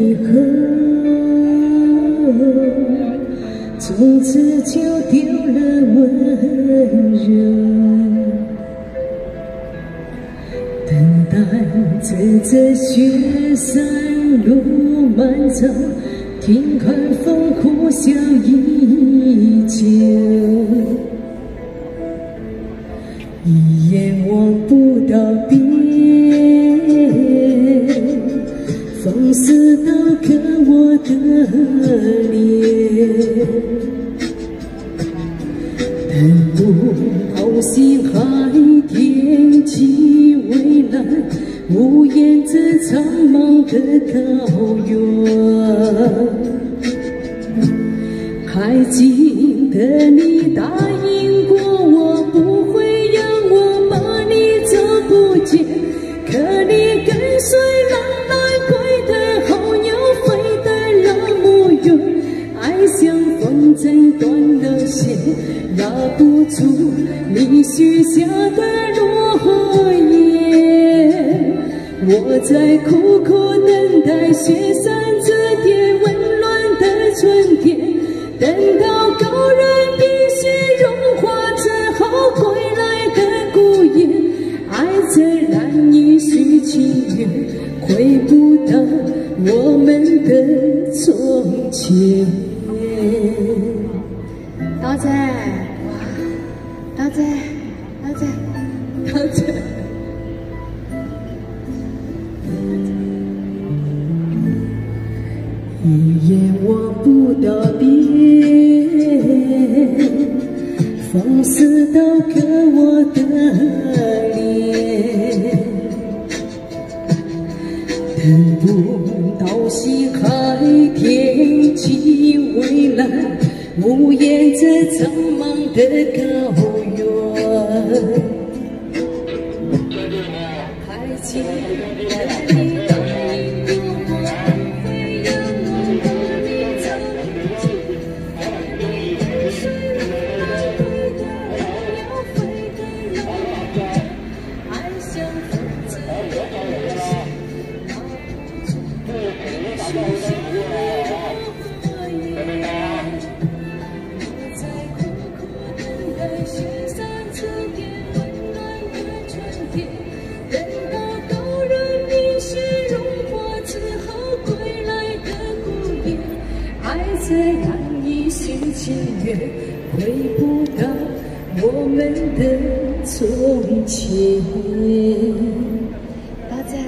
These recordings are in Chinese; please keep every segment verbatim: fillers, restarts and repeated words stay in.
以后，从此就丢了温柔。等待着这雪山路漫长，听寒风呼啸依旧。一眼望不到边，风似刀割我的脸，等不到星海天际蔚蓝，无言这苍茫的高原。还记得你答应过我，不会让我把你找不见，可你跟随浪来归的候鸟，飞得那么远，爱像风筝断了线，拉不住你许下的诺言。我在苦苦等待雪山这点温暖的春天，等到高原冰雪融化之后归来的孤雁，爱这难以续情缘，回不到我们的从前。 刀仔，哇，刀仔，刀仔，刀仔。 一眼望不到边，风似刀割我的脸，等不到星海天际蔚蓝，无言这苍茫的高原。还记得你答应过我，不会让我把你找不见，可你跟随浪归的候鸟，飞得那么远，爱像风筝断了线，拉不住你许下的诺言。我在苦苦等待雪山这点温暖的春天，等到高原冰雪融化之后归来的孤雁，爱这难以续情缘，回不到我们的从前。 刀仔。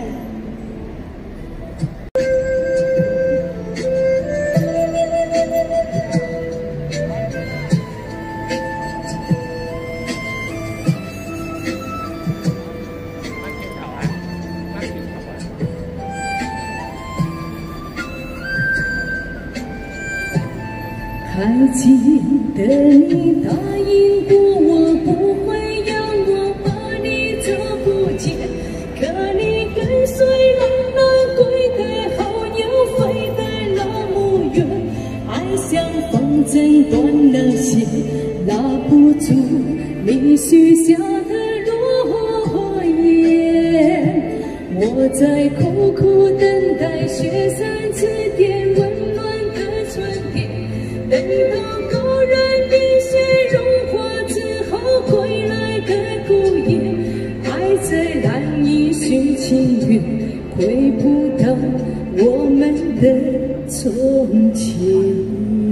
还记得你答应过我，不会让我把你找不见，可你跟随浪来归的候鸟，飞得那么远，爱像风筝断了线，拉不住你许下的诺言。我在苦苦等待雪山这点温暖的春天，等到高原冰雪融化之后归来的孤雁，爱这难以续情缘，回不到我们的从前。